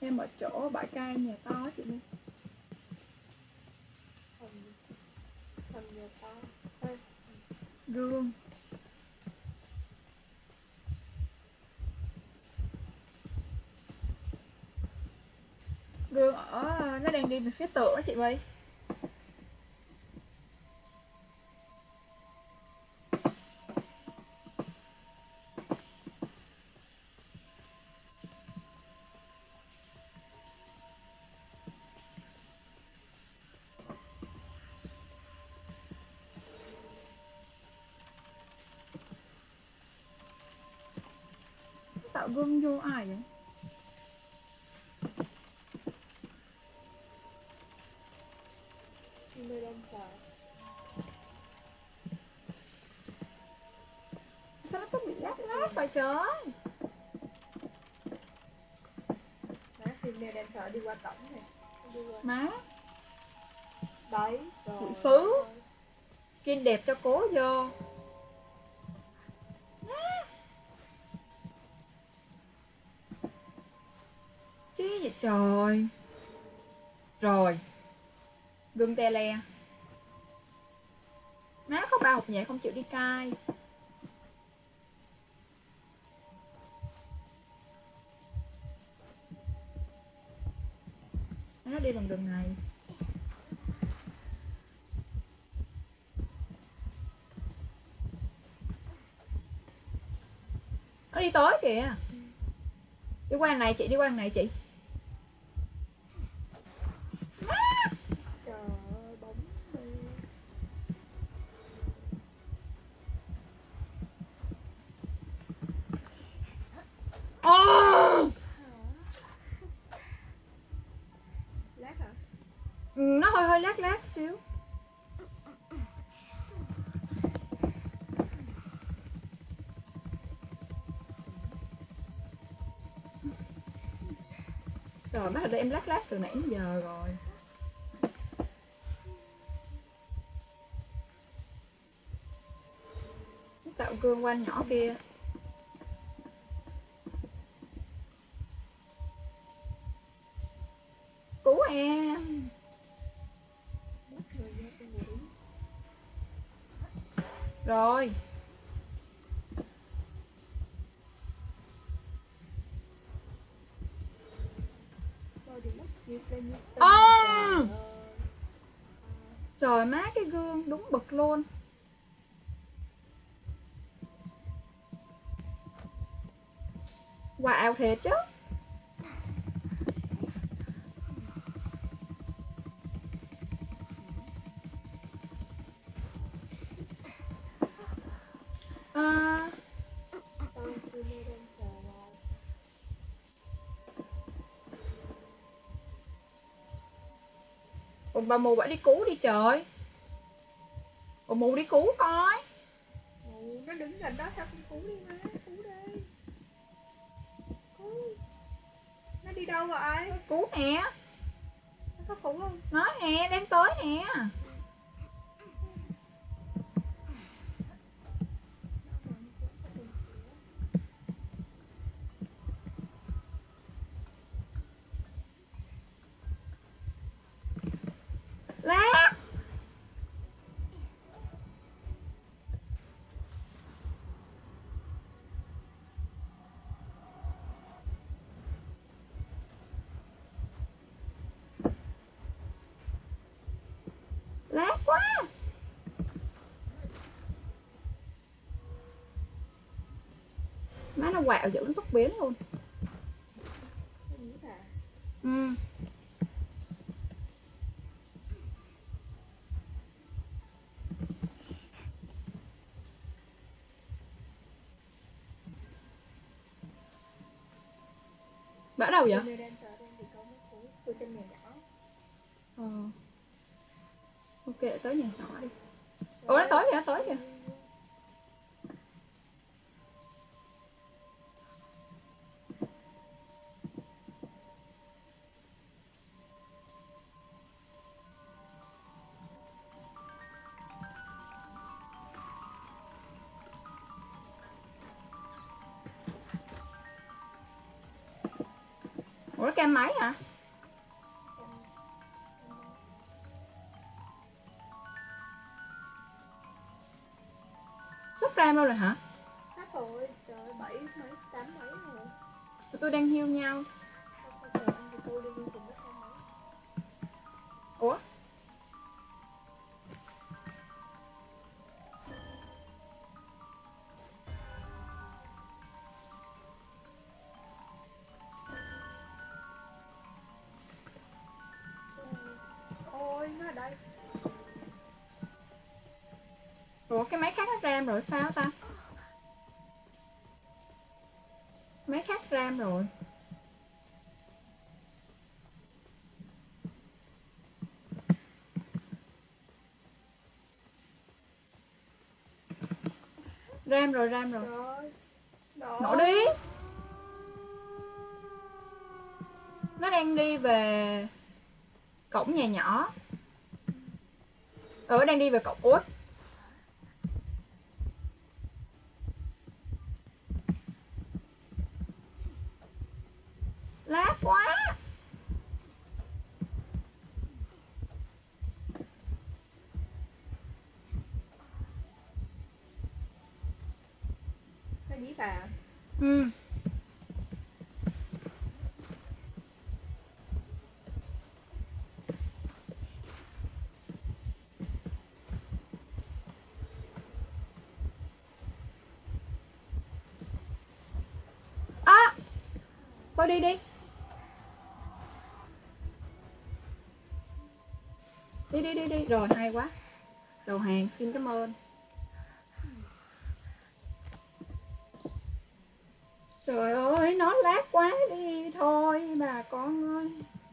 Em ở chỗ bãi cai nhà to á chị Nhi. Hầm nhà to. Gương. Gương ở nó đang đi về phía tượng á chị My. Tạo gương vô ai vậy? Nơi đang sợ. Sao nó có bị lát lát vậy trời? Má phim Neo đang sợ đi qua cổng nè. Đi qua. Má Đấy. Rồi. quỷ sứ. Skin đẹp cho cố vô. Chứ vậy trời. Rồi. Gương tè le. Má có ba học nhẹ không chịu đi cai. Nó đi bằng đường này. Nó đi tới kìa. Đi qua này chị, đi qua này chị. Trời ơi, bóng đi. Lát hả? Nó hơi lát lát xíu. Trời, bắt đầu đây em lát lát từ nãy đến giờ rồi. Tạo gương quanh nhỏ kia. Cứu em. Rồi. Trời má, cái gương đúng bực luôn. Wow thiệt chứ. Ủa bà mù bà đi cứu đi trời. Ủa mù đi cứu coi. Nó đứng gần đó sao không cứu đi má, cứu đi. Cứu. Nó đi đâu vậy? Cứu nè. Nó có cứu không? Nó nè, đang tới nè. Lát. Lát quá. Má nó quạo dữ, nó tóc biến luôn. Bà ở đâu vậy? Ok, tới nhà nhỏ đi. Ủa nó tới kìa, nó tới kìa. Ủa cam máy hả? Sắp RAM đâu rồi hả? Sắp rồi, trời ơi, 7 mấy 8 mấy rồi. Tụi tôi đang hiêu nhau. Trời anh thì tôi đi cùng với sao mấy. Ủa? Ôi nó ở đây. Ủa cái máy khác hết RAM rồi sao ta? Máy khác RAM rồi. RAM rồi. Trời. Nổ đi. Nó đang đi về cổng nhà nhỏ. Đang đi về cổng. Ủa? Lát quá. Nó dí vào. Ừ. À, thôi đi đi. Đi. Rồi hay quá. Đầu hàng, xin cảm ơn. Trời ơi, nó lát quá đi thôi bà con ơi.